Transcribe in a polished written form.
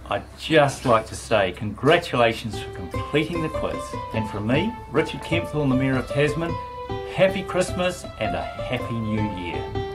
I'd just like to say congratulations for completing the quiz. And from me, Richard Kempthorne, the Mayor of Tasman, happy Christmas and a happy new year.